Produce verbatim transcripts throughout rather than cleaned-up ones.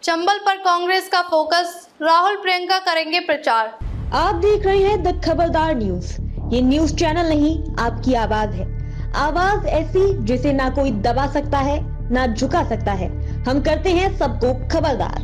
चंबल पर कांग्रेस का फोकस, राहुल प्रियंका करेंगे प्रचार। आप देख रहे हैं द खबरदार न्यूज। ये न्यूज चैनल नहीं, आपकी आवाज है। आवाज ऐसी जिसे ना कोई दबा सकता है ना झुका सकता है। हम करते हैं सबको खबरदार।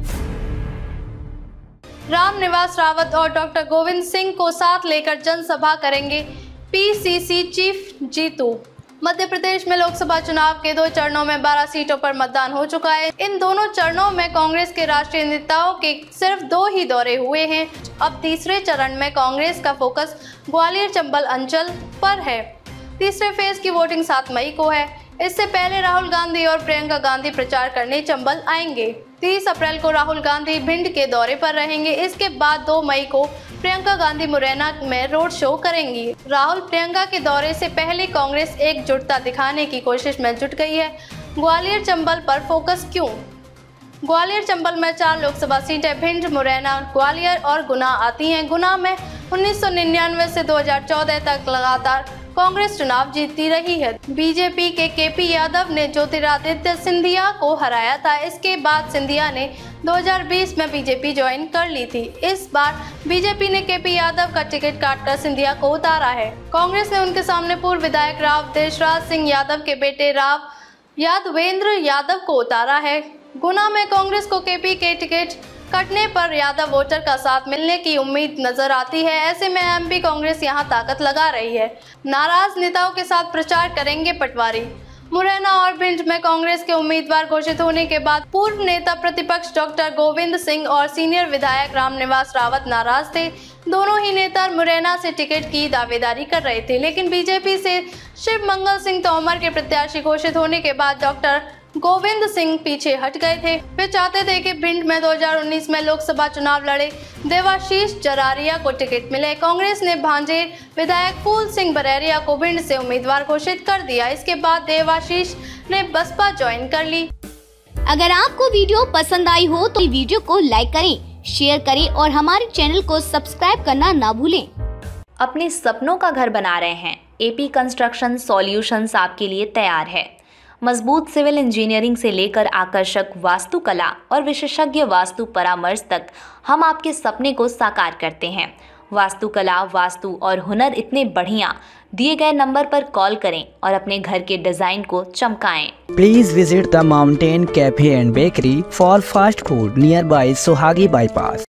रामनिवास रावत और डॉक्टर गोविंद सिंह को साथ लेकर जनसभा करेंगे पीसीसी चीफ जीतू। मध्य प्रदेश में लोकसभा चुनाव के दो चरणों में बारह सीटों पर मतदान हो चुका है। इन दोनों चरणों में कांग्रेस के राष्ट्रीय नेताओं के सिर्फ दो ही दौरे हुए हैं। अब तीसरे चरण में कांग्रेस का फोकस ग्वालियर चंबल अंचल पर है। तीसरे फेज की वोटिंग सात मई को है। इससे पहले राहुल गांधी और प्रियंका गांधी प्रचार करने चंबल आएंगे। तीस अप्रैल को राहुल गांधी भिंड के दौरे पर रहेंगे। इसके बाद दो मई को प्रियंका गांधी मुरैना में रोड शो करेंगी। राहुल प्रियंका के दौरे से पहले कांग्रेस एकजुटता दिखाने की कोशिश में जुट गई है। ग्वालियर चंबल पर फोकस क्यों? ग्वालियर चंबल में चार लोकसभा सीटें भिंड, मुरैना, ग्वालियर और गुना आती हैं। गुना में उन्नीस सौ निन्यानवे से दो हजार चौदह तक लगातार कांग्रेस चुनाव जीतती रही है। बीजेपी के केपी यादव ने ज्योतिरादित्य सिंधिया को हराया था। इसके बाद सिंधिया ने दो हजार बीस में बीजेपी ज्वाइन कर ली थी। इस बार बीजेपी ने केपी यादव का टिकट काटकर सिंधिया को उतारा है। कांग्रेस ने उनके सामने पूर्व विधायक राव देशराज सिंह यादव के बेटे राव यादवेंद्र यादव को उतारा है। गुना में कांग्रेस को केपी के टिकट कटने पर यादव वोटर का साथ मिलने की उम्मीद नजर आती है। ऐसे में एमपी कांग्रेस यहां ताकत लगा रही है। नाराज नेताओं के साथ प्रचार करेंगे पटवारी। मुरैना और भिंड में कांग्रेस के उम्मीदवार घोषित होने के बाद पूर्व नेता प्रतिपक्ष डॉक्टर गोविंद सिंह और सीनियर विधायक रामनिवास रावत नाराज थे। दोनों ही नेता मुरैना से टिकट की दावेदारी कर रहे थे, लेकिन बीजेपी से शिव मंगल सिंह तोमर के प्रत्याशी घोषित होने के बाद डॉक्टर गोविंद सिंह पीछे हट गए थे। वे चाहते थे कि भिंड में दो हजार उन्नीस में लोकसभा चुनाव लड़े देवाशीष जरारिया को टिकट मिले। कांग्रेस ने भांजे विधायक फूल सिंह बरेरिया को भिंड से उम्मीदवार घोषित कर दिया। इसके बाद देवाशीष ने बसपा ज्वाइन कर ली। अगर आपको वीडियो पसंद आई हो तो वीडियो को लाइक करें, शेयर करें और हमारे चैनल को सब्सक्राइब करना ना भूलें। अपने सपनों का घर बना रहे हैं? एपी कंस्ट्रक्शन सॉल्यूशंस आपके लिए तैयार है। मजबूत सिविल इंजीनियरिंग से लेकर आकर्षक वास्तुकला और विशेषज्ञ वास्तु परामर्श तक हम आपके सपने को साकार करते हैं। वास्तुकला, वास्तु और हुनर इतने बढ़िया, दिए गए नंबर पर कॉल करें और अपने घर के डिजाइन को चमकाएं। Please visit the mountain cafe and bakery for fast food nearby Suhagi bypass.